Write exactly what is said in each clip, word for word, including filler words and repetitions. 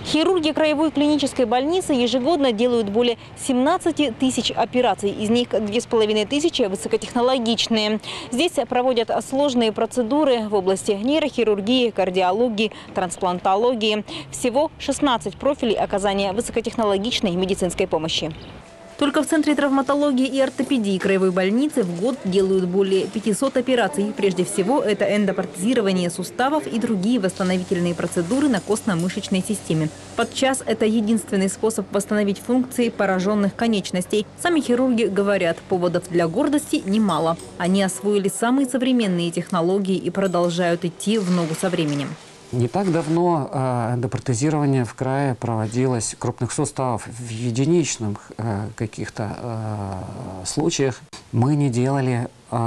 Хирурги краевой клинической больницы ежегодно делают более семнадцати тысяч операций. Из них две с половиной тысячи высокотехнологичные. Здесь проводят сложные процедуры в области нейрохирургии, кардиологии, трансплантологии. Всего шестнадцать профилей оказания высокотехнологичной медицинской помощи. Только в Центре травматологии и ортопедии краевой больницы в год делают более пятисот операций. Прежде всего, это эндопротезирование суставов и другие восстановительные процедуры на костно-мышечной системе. Подчас это единственный способ восстановить функции пораженных конечностей. Сами хирурги говорят, поводов для гордости немало. Они освоили самые современные технологии и продолжают идти в ногу со временем. Не так давно эндопротезирование в крае проводилось крупных суставов в единичных э, каких-то э, случаях. Мы не делали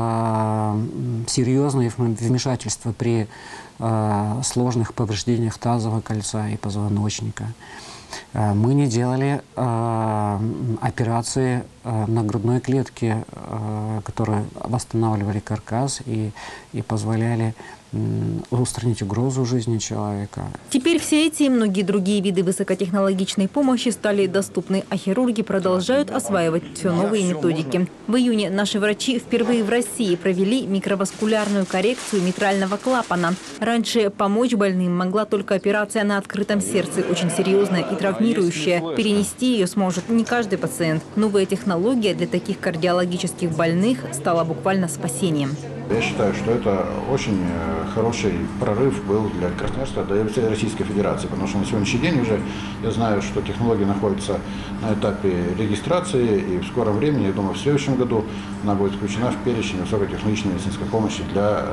э, серьезные вмешательства при э, сложных повреждениях тазового кольца и позвоночника. Э, мы не делали э, операции э, на грудной клетке, э, которые восстанавливали каркас и, и позволяли устранить угрозу жизни человека. Теперь все эти и многие другие виды высокотехнологичной помощи стали доступны, а хирурги продолжают осваивать все новые методики. В июне наши врачи впервые в России провели микроваскулярную коррекцию митрального клапана. Раньше помочь больным могла только операция на открытом сердце, очень серьезная и травмирующая. Перенести ее сможет не каждый пациент. Новая технология для таких кардиологических больных стала буквально спасением. Я считаю, что это очень хороший прорыв был для Красноярска, да и всей Российской Федерации, потому что на сегодняшний день уже я знаю, что технология находится на этапе регистрации, и в скором времени, я думаю, в следующем году она будет включена в перечень высокотехнологичной медицинской помощи для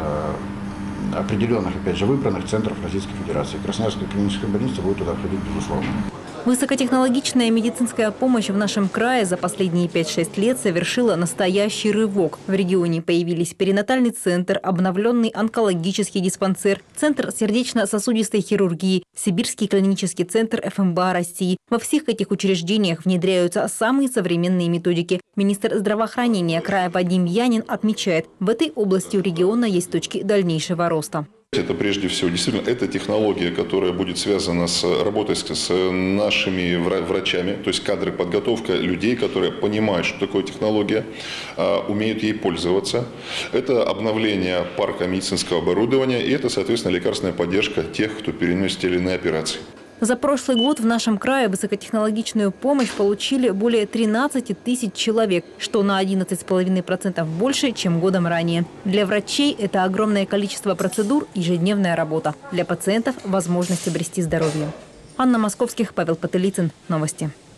э, определенных, опять же, выбранных центров Российской Федерации. Красноярская клиническая больница будет туда входить, безусловно. Высокотехнологичная медицинская помощь в нашем крае за последние пять-шесть лет совершила настоящий рывок. В регионе появились перинатальный центр, обновленный онкологический диспансер, Центр сердечно-сосудистой хирургии, Сибирский клинический центр эф эм бэ а России. Во всех этих учреждениях внедряются самые современные методики. Министр здравоохранения края Вадим Янин отмечает, в этой области у региона есть точки дальнейшего роста. Это прежде всего действительно это технология, которая будет связана с работой с, с нашими врачами, то есть кадры, подготовка людей, которые понимают, что такое технология, умеют ей пользоваться. Это обновление парка медицинского оборудования и это, соответственно, лекарственная поддержка тех, кто перенес те или иные операции. За прошлый год в нашем крае высокотехнологичную помощь получили более тринадцати тысяч человек, что на одиннадцать с половиной процентов больше, чем годом ранее. Для врачей это огромное количество процедур, ежедневная работа. Для пациентов – возможность обрести здоровье. Анна Московских, Павел Потылицын. Новости.